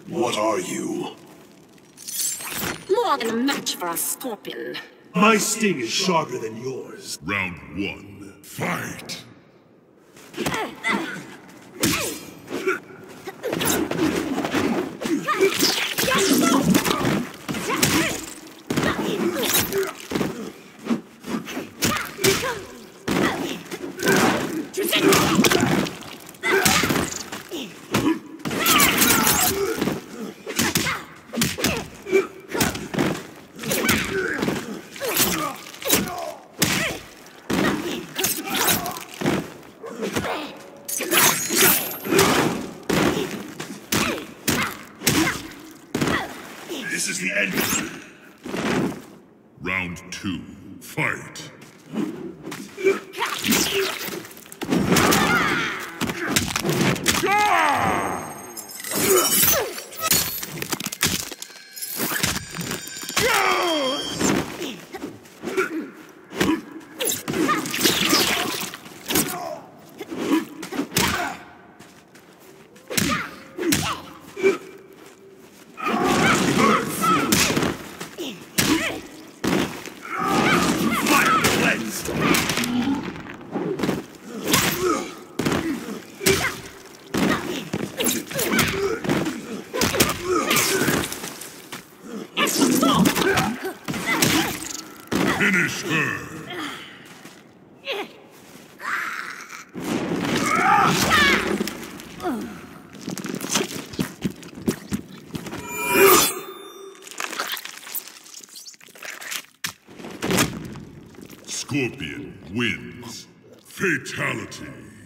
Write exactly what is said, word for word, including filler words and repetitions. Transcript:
What are you? More than a match for a scorpion. My sting is sharper than yours. Round one, fight! This is the end. Round two, fight! Finish her! Scorpion wins. Fatality.